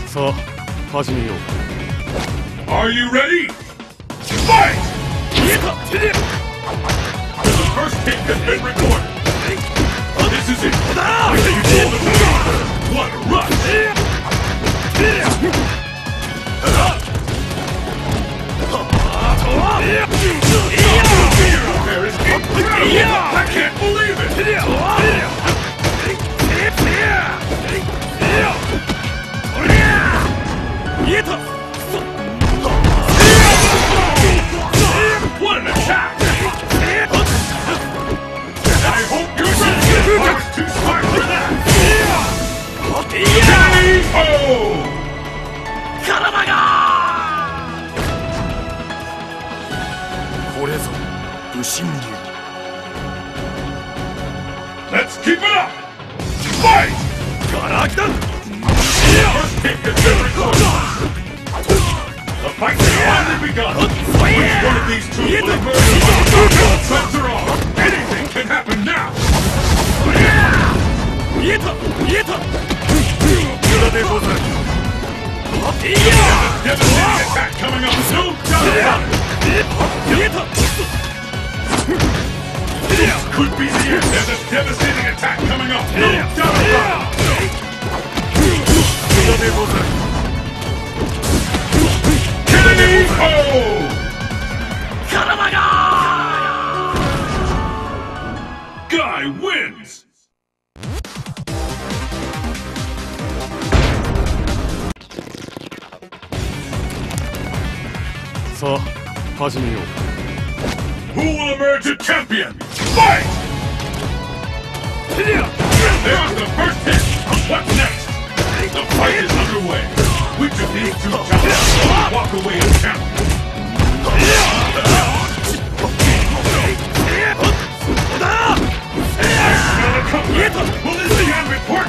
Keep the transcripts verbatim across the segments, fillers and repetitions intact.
さあ始めよう。 Are you ready? Fight! The first hit has been recorded. This is it. What a rush! Fear out there is incredible! I can't believe it! What an attack! I hope you're ready! You're too smart for that! K O! Let's keep it up! Fight! First kick has been recorded. The fight has only begun. Which one of these two will emerge? Gloves are off. Anything can happen now. Devastating attack coming up. No doubt about it. This could be the end. There's a devastating attack coming up. No doubt about it. K O! Guy wins! さあ始めよう。 Who will emerge a champion? Fight! There's the first hit. What's next? The fight is underway. Which of these two challengers will walk away as champion? I smell a comeback. Will this be on report?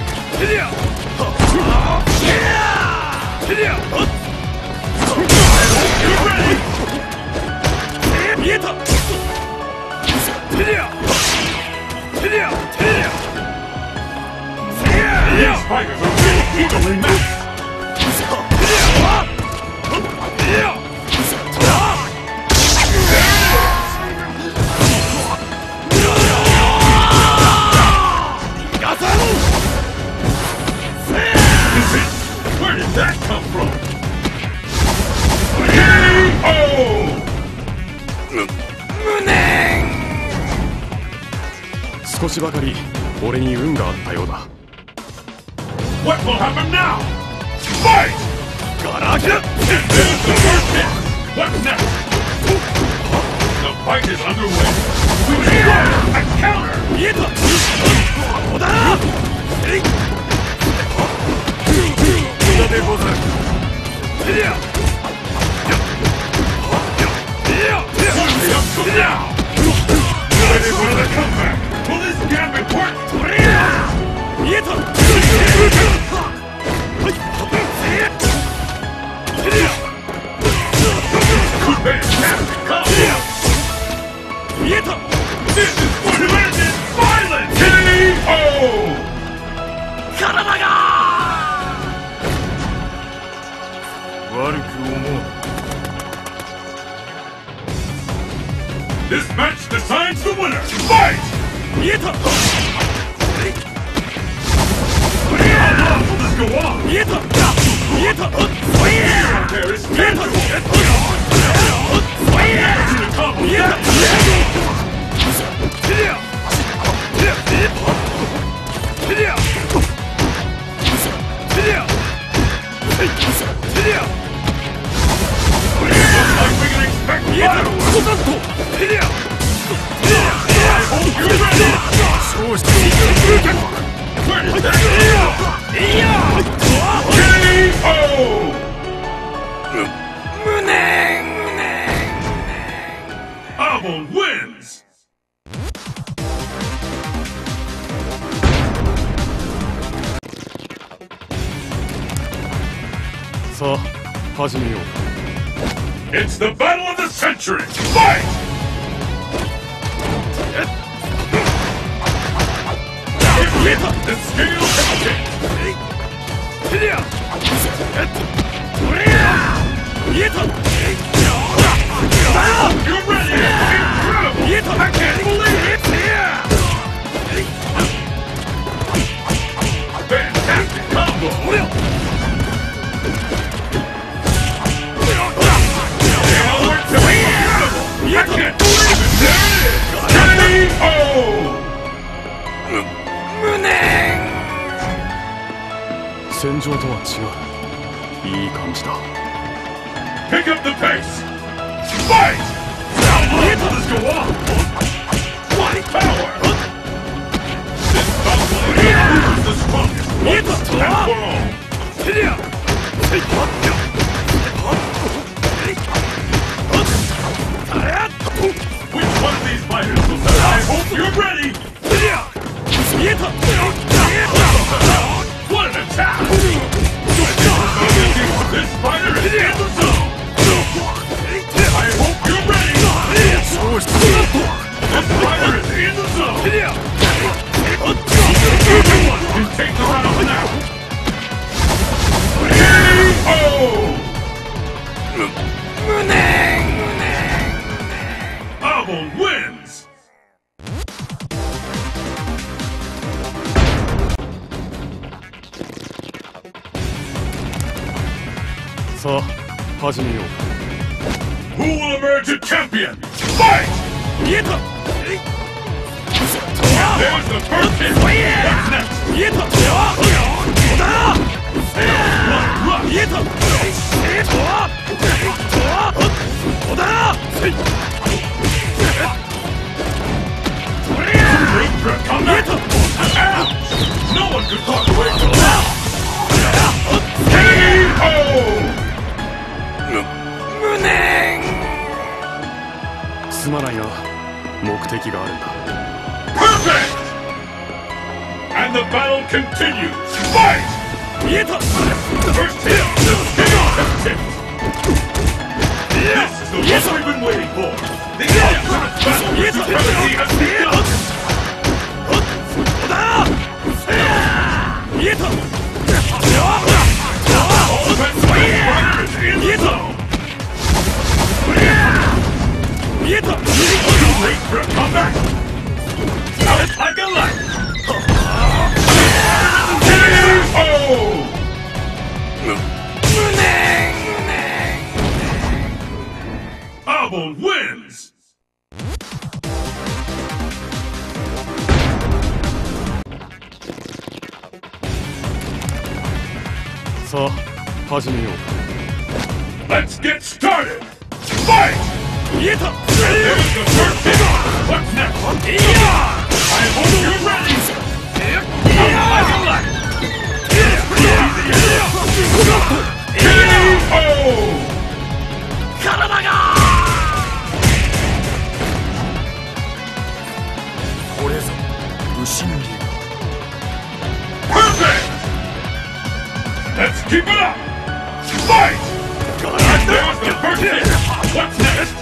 You ready? These fighters are really evenly matched. Where did that come from? K O! 少しばかり俺に運があったようだ。 What will happen now? Fight! And there's the first hit. What's next? The fight is underway. We strike! A counter! Certainly up to now! Ready for the comeback! Will this gambit work? Could be a fantastic combo! This is going to end in violence! K O! This match decides the winner! Fight! How long will this go on? There is danger! To the combo! Looks like we can expect fireworks! I hope you're ready! Where did that go? K O! Abel wins! さあ始めよう。 It's the battle of the century! Fight! The scales have tipped! Fantastic combo! I can't believe it! There it is! K O! 戦場とは違う。いい感じだ。 Pick up the pace! Fight! How long will this go on? What power! This conflict is the strongest once and for all! Which one of these fighters will die? I hope you're ready! What an attack! This fighter is in the zone! I hope you're ready! This fighter is in the zone! Everyone can take the round now! K O! Abel wins! さあ、始めよう。 Who will emerge a champion? Fight! 見えた。 There's the first hit! What's next? 見えた。どうだ。 Blood 見えた。 どうだ。 Wait for a comeback! Ouch! No one could talk away from that! K O! すまないな。目的があるんだ。 Perfect! And the battle continues! Fight! 見えた。 First hit! The scale has tipped! This is the one we've been waiting for! The ultimate battle for supremacy has begun! 見えた。 Ultimate Fighter is in the zone! 見えた。 Too late for a comeback! Out like a light! K O! Abel wins! さあ、始めよう。 Let's get started! Fight! 見えた。 There's the first hit! What's next? I hope you're ready! Out like a light! K O! 体が。これぞ武神流。 Perfect! Let's keep it up! Fight! There's the first hit! What's next?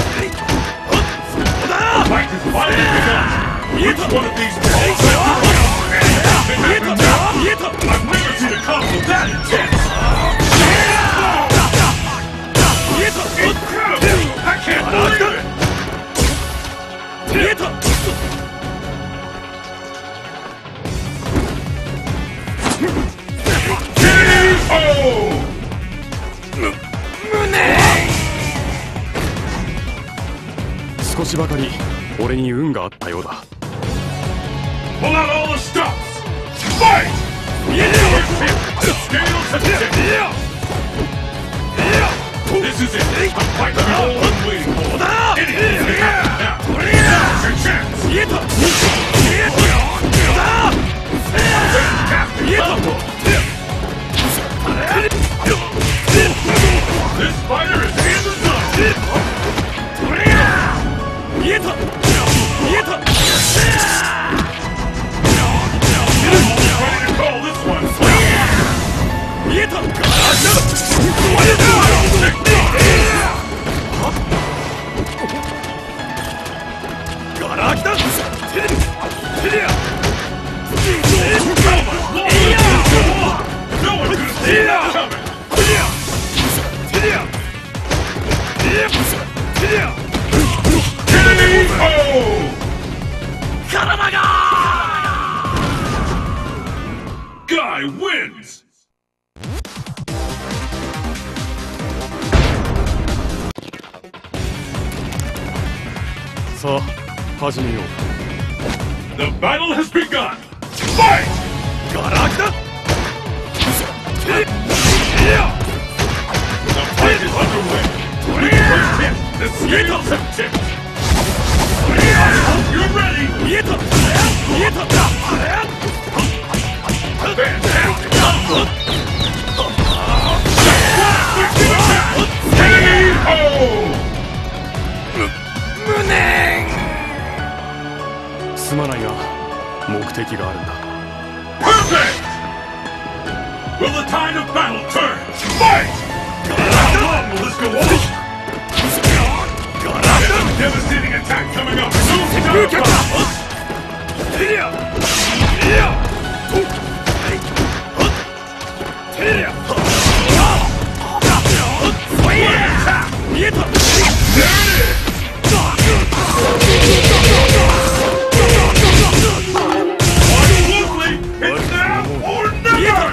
The fight is finally begun! Which one of these two will set the record? I've never seen a combo that intense! Incredible! I can't believe it! K O! 少しばかり俺に運があったようだ。 Pull out all the stops! Fight! First hit, the scales have tipped! This is it! A fight we've all been waiting for! Anything can happen now! Now's your chance! Fantastic combo! This fighter is in the zone! Almost ready to call this one! Got Guy wins! さあ始めよう。 The battle has begun! Fight! ガラクタ The fight is underway! The first hit, the scales have tipped! You're ready! 見えた見えた Fantastic! K O! すまないが目的があるんだ。 Perfect! Will the tide of battle turn? Fight! How long will this go on? There's a devastating attack coming up! No doubt about it! There it is! Absolutely! It's now or never!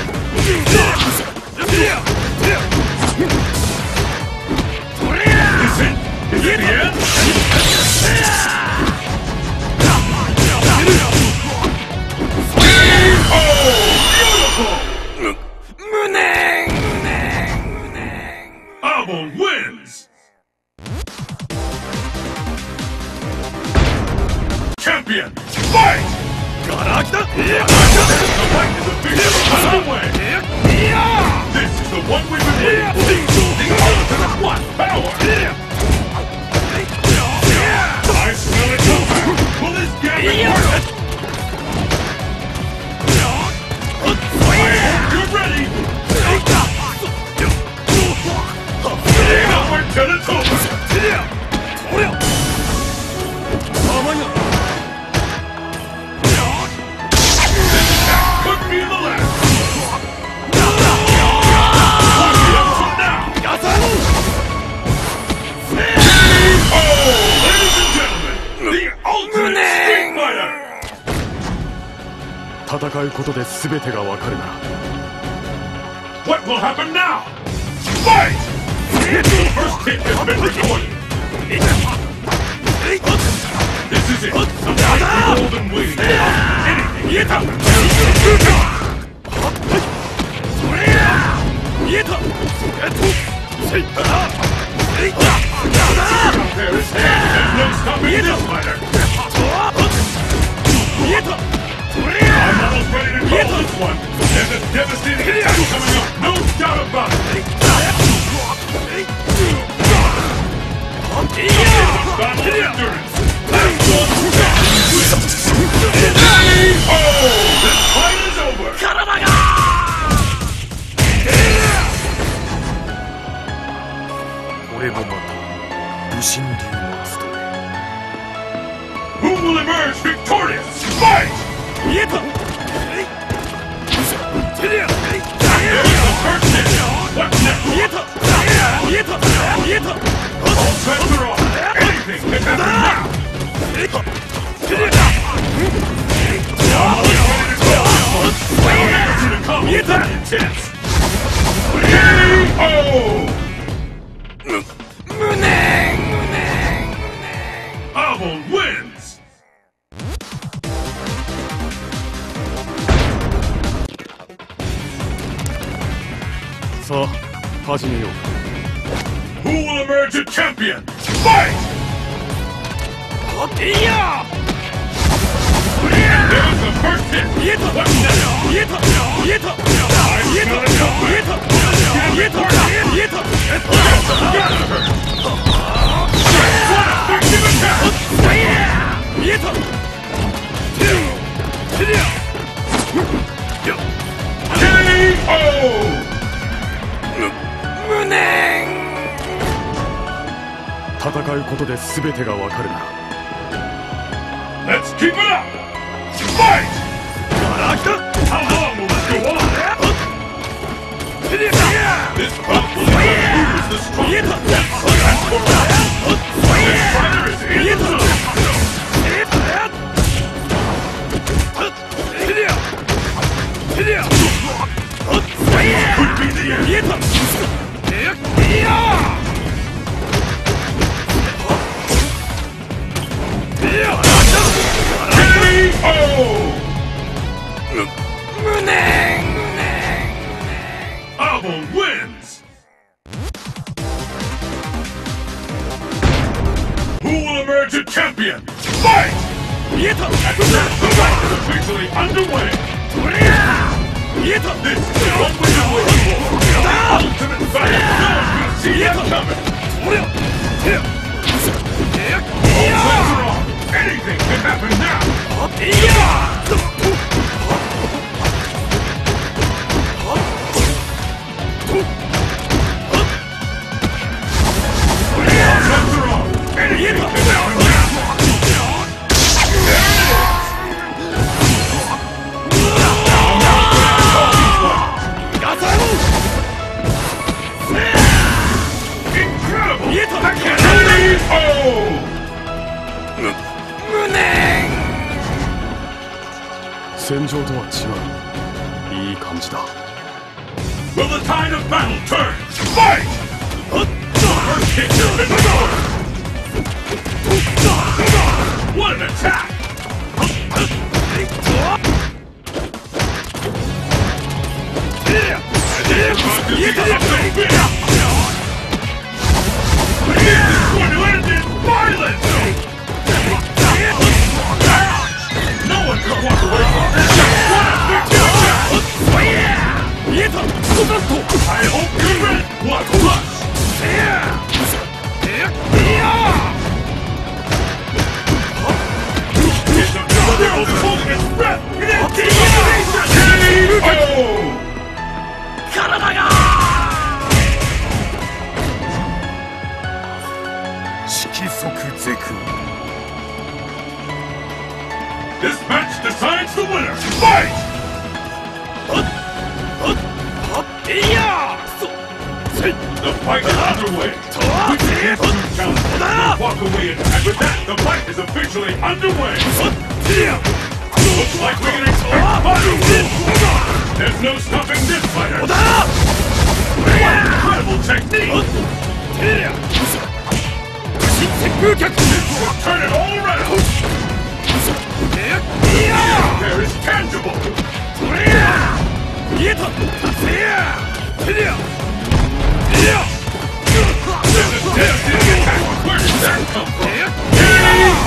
Is it? Is it the end? Abel wins! Champion, fight! The fight is officially underway! This is the one we've been waiting for! The ultimate one power! I smell it coming! Will this gambit work? I hope you're ready! Onward till it's over! Could be the last! Watch it now! Oh, ladies and gentlemen, the ultimate Street Fighter! 戦うことで全てがわかるなら What will happen now? Fight! The first hit has been recorded! This is it! The fight we've all been waiting for! Anything can happen! There is there's no stopping this fighter! I'm almost ready to call this one! There's a devastating attack coming up! No doubt about it! Battle of endurance! Last one wins! Oh! This fight is over! 俺もまた武神流の務め Who will emerge victorious? Fight! 見えた There's the first hit! What's next? 見えた見えた見えた All bets are off! Anything can happen now! I'm always ready to call this one! I've never seen a combo that intense! K O! Abel wins! さあ始めよう Who will emerge a champion? Fight! There's the first hit! What's next? I smell it coming! Get it What effective attack! K O! 戦うことで全てがわかるなら Let's keep it up! Fight! How long will this go on? This bout will determine who is the strongest. And for us, this fighter is in the zone. Abel wins! Who will emerge a champion? Fight! And now the fight is officially underway! This is what we are waiting for! The ultimate fight! No one can see it coming! All bets are on! Anything can happen now! Will the tide of battle turn? Fight! First hit has been scored! What an attack! This is going to end in violence! No one can walk away from this! What a victory! I hope you're ready! What rush! It's a battle holding its breath in anticipation! K O! This match decides the winner! Fight! The fight is underway! We can't do challenge! We'll walk away and with that, the fight is officially underway! Looks like we can expect fireworks! There's no stopping this fighter! What incredible technique! This will turn it all around! There is tangible! This is devastating attack! Where did that come from? K O!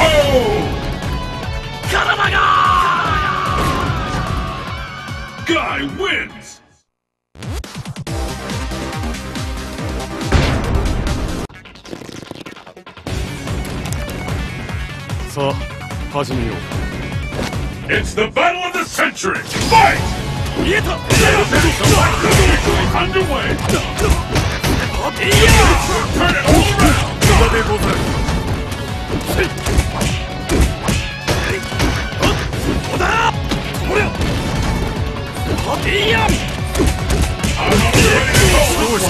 Guy wins! It's the battle of the century! Fight! The fight is officially underway! Turn it all around! I'm not ready to go!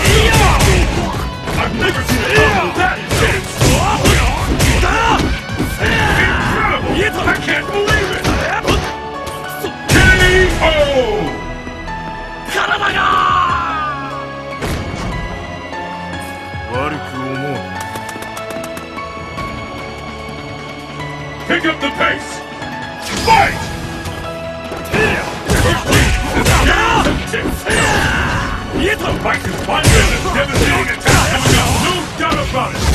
I've never seen a battle that intense! Incredible! I can't believe it! K O! Pick up the pace! Fight! First lead is down and tips. The fight is one minute, devastating attack coming up, no doubt about it!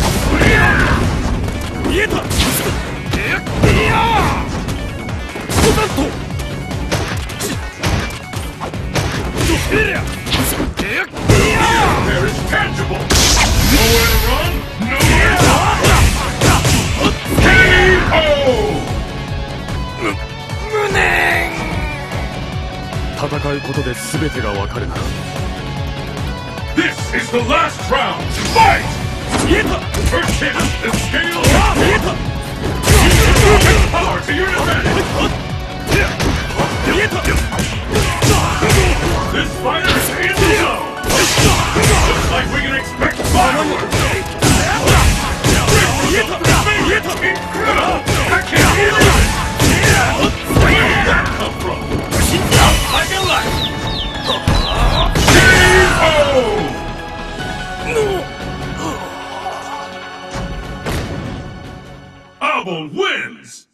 There is tangible! Nowhere to run, nowhere to hide! K O! This is the last round! Fight! First hit, the scale is full! Use your perfect power to your advantage! This fighter is in the zone! Looks like we can expect fireworks! Incredible! I can't believe it! Where did that come from? Out like a light! K O! Abel wins!